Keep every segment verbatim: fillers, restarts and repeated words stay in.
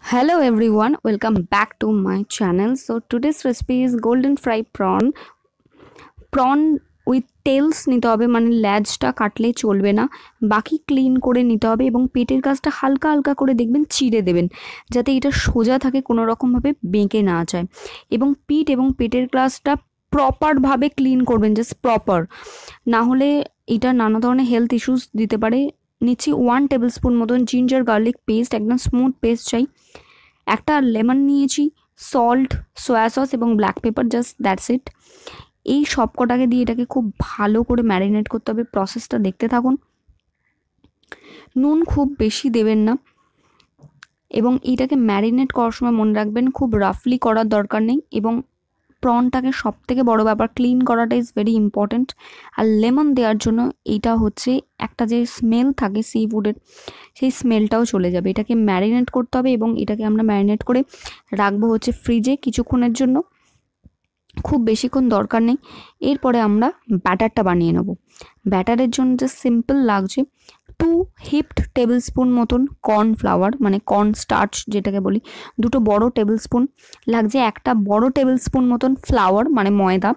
Hello everyone, welcome back to my channel. So today's recipe is golden fry prawn. Prawn with tails নিতে হবে, মানে ল্যাজটা কাটলে চলবে না, বাকি ক্লিন করে নিতে হবে এবং পেটের কাছটা হালকা হালকা করে দেখবেন চিড়ে দেবেন যাতে এটা সোজা থাকে, কোনো রকমভাবে বেঁকে না যায়। এবং পিঠ এবং পেটের কাছটা প্রপারভাবে ক্লিন করবেন, জাস্ট প্রপার, না হলে এটা নানা ধরনের হেলথ ইস্যুস দিতে পারে। নিচ্ছি ওয়ান টেবিল স্পুন মতন জিঞ্জার গার্লিক পেস্ট, একদম স্মুথ পেস্ট চাই। একটা লেমন নিয়েছি, সল্ট, সয়া সস এবং black pepper, just that's it. এই সব কটাকে দিয়ে এটাকে খুব ভালো করে ম্যারিনেট করতে হবে। প্রসেসটা দেখতে থাকুন। নুন খুব বেশি দেবেন না এবং এটাকে ম্যারিনেট করার সময় মনে রাখবেন খুব রাফলি করার দরকার নেই। এবং প্রনটাকে সব থেকে বড়ো ব্যাপার ক্লিন করাটা ইজ ভেরি ইম্পর্ট্যান্ট। আর লেমন দেওয়ার জন্য এইটা হচ্ছে একটা যে স্মেল থাকে সি ফুডের, সেই স্মেলটাও চলে যাবে। এটাকে ম্যারিনেট করতে হবে এবং এটাকে আমরা ম্যারিনেট করে রাখবো হচ্ছে ফ্রিজে কিছুক্ষণের জন্য, খুব বেশিক্ষণ দরকার নেই। এরপরে আমরা ব্যাটারটা বানিয়ে নেব। ব্যাটারের জন্য যে সিম্পল লাগছে টু হিপড টেবিল স্পুন মতন কর্নফ্লাওয়ার, মানে কর্ন স্টার্চ যেটাকে বলি, দুটো বড় টেবিল স্পুন লাগছে। একটা বড় টেবিল স্পুন মতন ফ্লাওয়ার মানে ময়দা,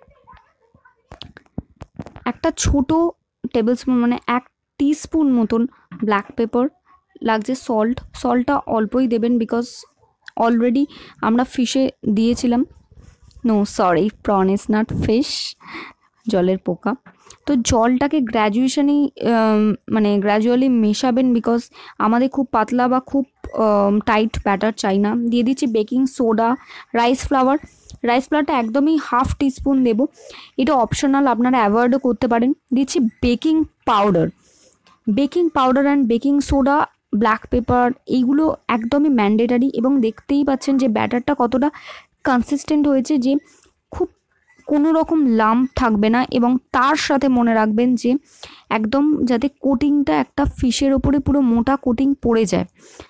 একটা ছোট টেবিল স্পুন মানে এক টিস্পুন মতন ব্ল্যাক পেপার লাগছে। সল্ট, সল্টটা অল্পই দেবেন বিকজ অলরেডি আমরা ফিশে দিয়েছিলাম। No sorry, prawn is not fish, জলের পোকা। তো জলটাকে গ্র্যাজুয়েশনই মানে গ্র্যাজুয়ালি মেশাবেন বিকজ আমাদের খুব পাতলা বা খুব টাইট ব্যাটার চাই না। দিয়ে দিচ্ছি baking soda, rice flour. Rice ফ্লাওয়ারটা একদমই হাফ টিস্পুন দেবো, এটা অপশনাল, আপনারা অ্যাভয়েডও করতে পারেন। দিচ্ছি baking powder. Baking powder and baking soda, black pepper, এইগুলো একদমই ম্যান্ডেটারি। এবং দেখতেই পাচ্ছেন যে ব্যাটারটা কতটা কনসিস্টেন্ট হয়েছে, যে খুব কোনো রকম লাম্প থাকবে না। এবং তার সাথে মনে রাখবেন যে একদম যাতে কোটিংটা একটা ফিশের ওপরে পুরো মোটা কোটিং পড়ে যায়।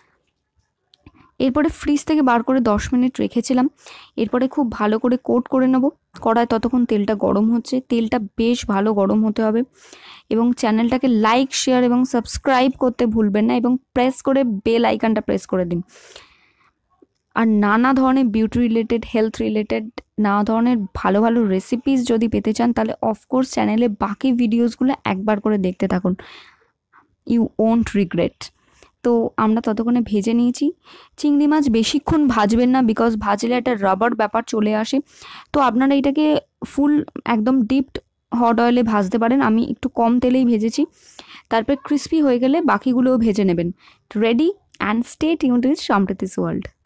এরপরে ফ্রিজ থেকে বার করে দশ মিনিট রেখেছিলাম। এরপরে খুব ভালো করে কোট করে নেব কড়ায়। ততক্ষণ তেলটা গরম হচ্ছে, তেলটা বেশ ভালো গরম হতে হবে। এবং চ্যানেলটাকে লাইক, শেয়ার এবং সাবস্ক্রাইব করতে ভুলবেন না এবং প্রেস করে বেল আইকনটা প্রেস করে দিন। আর নানা ধরনের বিউটি রিলেটেড, হেলথ রিলেটেড, নানা ধরনের ভালো ভালো রেসিপিস যদি পেতে চান তাহলে অফকোর্স চ্যানেলে বাকি ভিডিওসগুলো একবার করে দেখতে থাকুন, ইউ ওন্ট রিগ্রেট। তো আমরা ততক্ষণে ভেজে নিয়েছি। চিংড়ি মাছ বেশিক্ষণ ভাজবেন না বিকজ ভাজলে একটা রাবার ব্যাপার চলে আসে। তো আপনারা এটাকে ফুল একদম ডিপড হট অয়েলে ভাজতে পারেন, আমি একটু কম তেলেই ভেজেছি। তারপরে ক্রিস্পি হয়ে গেলে বাকিগুলোও ভেজে নেবেন। Ready, and stay tuned with Sampriti's world.